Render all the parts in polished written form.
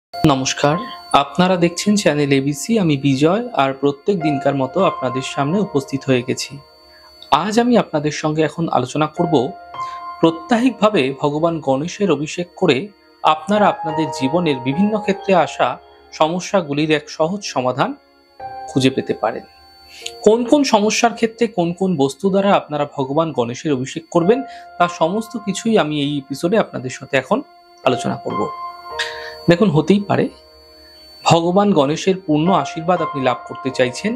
নমস্কার, আপনারা দেখছেন চ্যানেল এবিসি। আমি বিজয় আর প্রত্যেক দিনকার মতো আপনাদের সামনে উপস্থিত হয়ে গেছি। আজ আমি আপনাদের সঙ্গে এখন আলোচনা করব প্রত্যাহিকভাবে ভগবান গণেশের অভিষেক করে আপনারা আপনাদের জীবনের বিভিন্ন ক্ষেত্রে আসা সমস্যাগুলির এক সহজ সমাধান খুঁজে পেতে পারেন। কোন কোন সমস্যার ক্ষেত্রে কোন কোন বস্তু দ্বারা আপনারা ভগবান গণেশের অভিষেক করবেন তার সমস্ত কিছুই আমি এই এপিসোডে আপনাদের সাথে এখন আলোচনা করব। দেখুন, হতেই পারে ভগবান গণেশের পূর্ণ আশীর্বাদ আপনি লাভ করতে চাইছেন।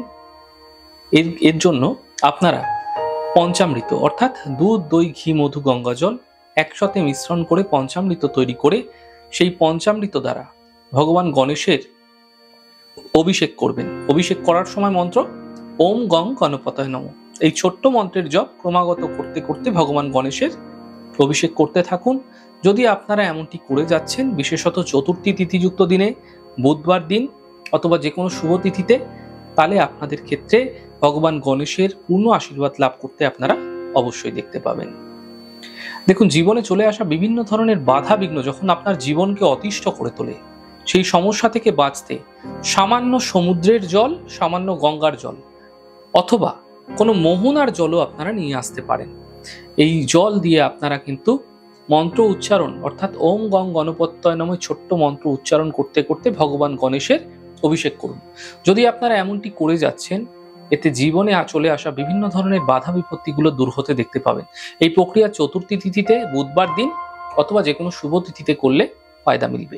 এর জন্য আপনারা পঞ্চামৃত অর্থাৎ দুধ, দই, ঘি, মধু, গঙ্গাজল একসাথে মিশ্রণ করে পঞ্চামৃত তৈরি করে সেই পঞ্চামৃত দ্বারা ভগবান গণেশের অভিষেক করবেন। অভিষেক করার সময় মন্ত্র ওম গং গণপতায় নমঃ। এই ছোট্ট মন্ত্রের জপ ক্রমাগত করতে করতে ভগবান গণেশের অভিষেক করতে থাকুন। যদি আপনারা এমনটি করে যাচ্ছেন, বিশেষত চতুর্থী তিথিযুক্ত দিনে, বুধবার দিন অথবা যে কোনো শুভ তিথিতে, তাহলে আপনাদের ক্ষেত্রে ভগবান গণেশের পূর্ণ আশীর্বাদ লাভ করতে আপনারা অবশ্যই দেখতে পাবেন। দেখুন, জীবনে চলে আসা বিভিন্ন ধরনের বাধা বিঘ্ন যখন আপনার জীবনকে অতিষ্ঠ করে তোলে, সেই সমস্যা থেকে বাঁচতে সামান্য সমুদ্রের জল, সামান্য গঙ্গার জল অথবা কোনো মোহনার জলও আপনারা নিয়ে আসতে পারেন। এই জল দিয়ে আপনারা কিন্তু মন্ত্র উচ্চারণ অর্থাৎ ওম গং গণপত্যয় নমঃ ছোট্ট মন্ত্র উচ্চারণ করতে করতে ভগবান গণেশের অভিষেক করুন। যদি আপনারা এমনটি করে যাচ্ছেন, এতে জীবনে চলে আসা বিভিন্ন ধরনের বাধা বিপত্তিগুলো দূর হতে দেখতে পাবেন। এই প্রক্রিয়া চতুর্থী তিথিতে, বুধবার দিন অথবা যে কোনো শুভ তিথিতে করলে ফায়দা মিলবে।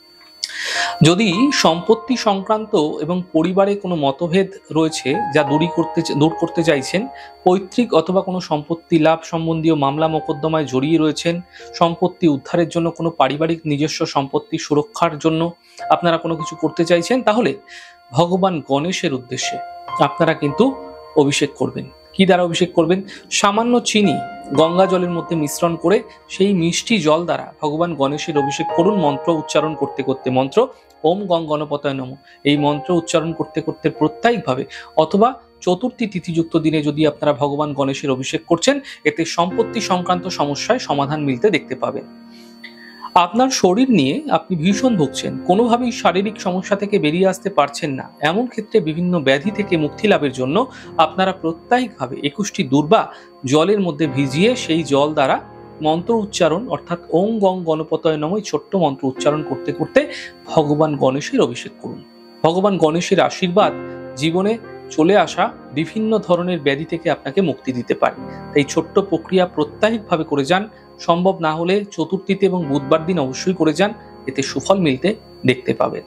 যদি সম্পত্তি সংক্রান্ত এবং পরিবারে কোনো মতভেদ রয়েছে যা দূর করতে চাইছেন, পৈতৃক অথবা কোনো সম্পত্তি লাভ সম্বন্ধীয় মামলা মোকদ্দমায় জড়িয়ে রয়েছেন, সম্পত্তি উদ্ধারের জন্য কোনো পারিবারিক নিজস্ব সম্পত্তি সুরক্ষার জন্য আপনারা কোনো কিছু করতে চাইছেন, তাহলে ভগবান গণেশের উদ্দেশ্যে আপনারা কিন্তু অভিষেক করবেন। কি দ্বারা অভিষেক করবেন? সামান্য চিনি গঙ্গা জলের মধ্যে মিশ্রণ করে সেই মিষ্টি জল দ্বারা ভগবান গণেশের অভিষেক করুন। মন্ত্র উচ্চারণ করতে করতে, মন্ত্র ওম গং গণপতায় নমঃ এই মন্ত্র উচ্চারণ করতে করতে প্রত্যয়িকভাবে, অথবা চতুর্থী তিথিযুক্ত দিনে যদি আপনারা ভগবান গণেশের অভিষেক করছেন, এতে সম্পত্তি সংক্রান্ত সমস্যায় সমাধান মিলতে দেখতে পাবেন। আপনার শরীর নিয়ে আপনি ভীষণ ভুগছেন, কোনোভাবেই শারীরিক সমস্যা থেকে বেরিয়ে আসতে পারছেন না, এমন ক্ষেত্রে বিভিন্ন ব্যাধি থেকে মুক্তি লাভের জন্য আপনারা প্রত্যয়িকভাবে 21টি দূর্বা জলের মধ্যে ভিজিয়ে সেই জল দ্বারা মন্ত্র উচ্চারণ অর্থাৎ ওম গং গণপতায় নমঃ ছোট্ট মন্ত্র উচ্চারণ করতে করতে ভগবান গণেশের অভিষেক করুন। ভগবান গণেশের আশীর্বাদ জীবনে চলে আসা বিভিন্ন ধরনের ব্যাধি থেকে আপনাকে মুক্তি দিতে পারে। তাই ছোট্ট প্রক্রিয়া প্রত্যয়িকভাবে করে যান। সম্ভব না হলে চতুর্থীতে এবং বুধবার দিন অবশ্যই করে যান, এতে সুফল মিলতে দেখতে পাবেন।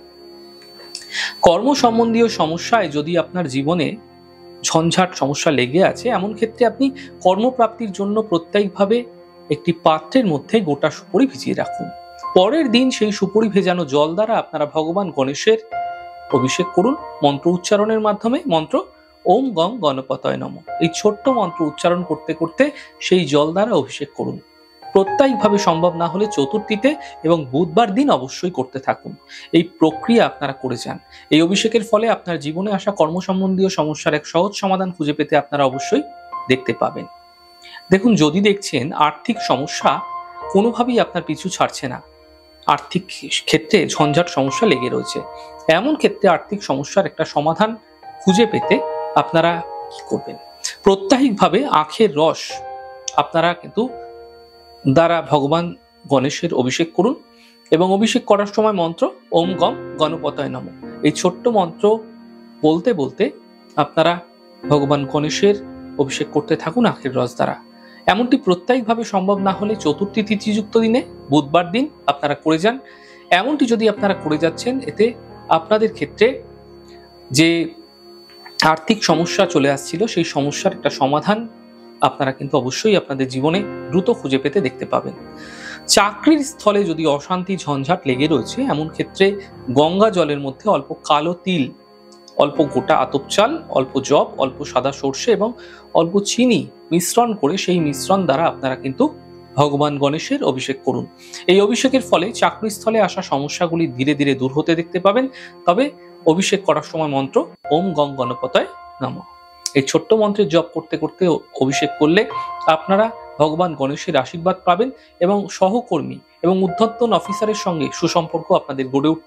কর্ম সম্বন্ধীয় সমস্যায় যদি আপনার জীবনে ঝঞ্ঝাট সমস্যা লেগে আছে, এমন ক্ষেত্রে আপনি কর্মপ্রাপ্তির জন্য প্রত্যয়িকভাবে একটি পাত্রের মধ্যে গোটা সুপারি ভিজিয়ে রাখুন। পরের দিন সেই সুপারি ভেজানো জল দ্বারা আপনারা ভগবান গণেশের অভিষেক করুন মন্ত্র উচ্চারণের মাধ্যমে। মন্ত্র ওম গং গণপতায় নমঃ এই ছোট্ট মন্ত্র উচ্চারণ করতে করতে সেই জল দ্বারা অভিষেক করুন। প্রত্যয়িকভাবে সম্ভব না হলে চতুর্থীতে এবং বুধবার দিন অবশ্যই করতে থাকুন। এই প্রক্রিয়া আপনারা করে যান। এই অভিষেকের ফলে আপনার জীবনে আসা কর্ম সম্বন্ধীয় সমস্যার এক সহজ সমাধান খুঁজে পেতে আপনারা অবশ্যই দেখতে পাবেন। দেখুন, যদি দেখছেন আর্থিক সমস্যা কোনোভাবেই আপনার পিছু ছাড়ছে না, আর্থিক ক্ষেত্রে ঝঞ্ঝাট সমস্যা লেগে রয়েছে, এমন ক্ষেত্রে আর্থিক সমস্যার একটা সমাধান খুঁজে পেতে আপনারা কি করবেন? প্রত্যয়িকভাবে আখের রস আপনারা কিন্তু দ্বারা ভগবান গণেশের অভিষেক করুন এবং অভিষেক করার সময় মন্ত্র ওম গং গণপতায় নমঃ এই ছোট্ট মন্ত্র বলতে বলতে আপনারা ভগবান গণেশের অভিষেক করতে থাকুন আখের রস দ্বারা। এমনটি প্রত্যয়িকভাবে সম্ভব না হলে চতুর্থী তিথিযুক্ত দিনে, বুধবার দিন আপনারা করে যান। এমনটি যদি আপনারা করে যাচ্ছেন, এতে আপনাদের ক্ষেত্রে যে আর্থিক সমস্যা চলে আসছিল, সেই সমস্যার একটা সমাধান আপনারা কিন্তু অবশ্যই আপনাদের জীবনে দ্রুত খুঁজে পেতে দেখতে পাবেন। চাকরির স্থলে যদি অশান্তি ঝঞ্ঝাট লেগে রয়েছে, এমন ক্ষেত্রে গঙ্গা জলের মধ্যে অল্প কালো তিল, অল্প গোটা আতপ চাল, অল্প জব, অল্প সাদা সর্ষে এবং অল্প চিনি মিশ্রণ করে সেই মিশ্রণ দ্বারা আপনারা কিন্তু ভগবান গণেশের অভিষেক করুন। এই অভিষেকের ফলে চাকরিস্থলে আসা সমস্যাগুলি ধীরে ধীরে দূর হতে দেখতে পাবেন। তবে অভিষেক করার সময় মন্ত্র ওম গং গণপতায় নমঃ এই ছোট্ট মন্ত্রের জপ করতে করতে অভিষেক করলে আপনারা ভগবান গণেশের আশীর্বাদ পাবেন এবং সহকর্মী এবং ঊর্ধ্বতন অফিসারের সঙ্গে সুসম্পর্ক আপনাদের গড়ে উঠতে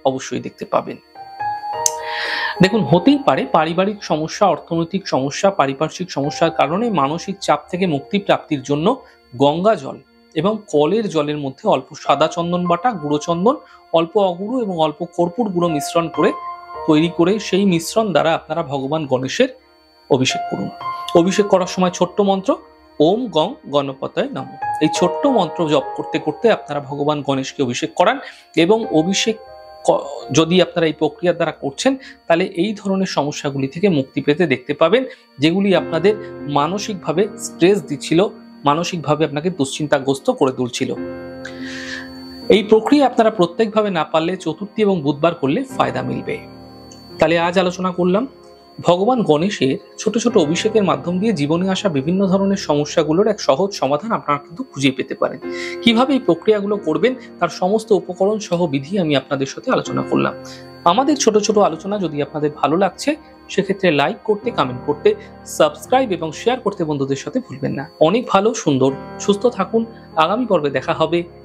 অবশ্যই দেখতে পাবেন। দেখুন, হতেই পারে পারিবারিক সমস্যা, অর্থনৈতিক সমস্যা, পারিপার্শ্বিক সমস্যার কারণে মানসিক চাপ থেকে মুক্তি প্রাপ্তির জন্য গঙ্গা জল এবং কলের জলের মধ্যে অল্প সাদা চন্দন বাটা, গুঁড়ো চন্দন, অল্প অগুরু এবং অল্প কর্পূর গুঁড়ো মিশ্রণ করে তৈরি করে সেই মিশ্রণ দ্বারা আপনারা ভগবান গণেশের অভিষেক করুন। অভিষেক করার সময় ছোট্ট মন্ত্র ওম গং গণপতয়ে নমঃ, এই ছোট্ট মন্ত্র জপ করতে করতে আপনারা ভগবান গণেশকে অভিষেক করান এবং অভিষেক যদি আপনারা এই প্রক্রিয়ার দ্বারা করছেন তাহলে এই ধরনের সমস্যাগুলি থেকে মুক্তি পেতে দেখতে পাবেন, যেগুলি আপনাদের মানসিকভাবে স্ট্রেস দিচ্ছিল, মানসিকভাবে আপনাকে দুশ্চিন্তাগ্রস্ত করে তুলছিল। এই প্রক্রিয়া আপনারা প্রত্যেকভাবে না পারলে চতুর্থী এবং বুধবার করলে ফায়দা মিলবে। তাহলে আজ আলোচনা করলাম ভগবান গণেশের ছোট ছোট অভিষেকের মাধ্যম দিয়ে জীবনে আসা বিভিন্ন ধরনের সমস্যাগুলোর এক সহজ সমাধান আপনারা কিন্তু খুঁজে পেতে পারেন। কিভাবে এই প্রক্রিয়াগুলো করবেন তার সমস্ত উপকরণ সহ বিধি আমি আপনাদের সাথে আলোচনা করলাম। আমাদের ছোট ছোট আলোচনা যদি আপনাদের ভালো লাগছে সেক্ষেত্রে লাইক করতে, কমেন্ট করতে, সাবস্ক্রাইব এবং শেয়ার করতে বন্ধুদের সাথে ভুলবেন না। অনেক ভালো, সুন্দর, সুস্থ থাকুন। আগামী পর্বে দেখা হবে।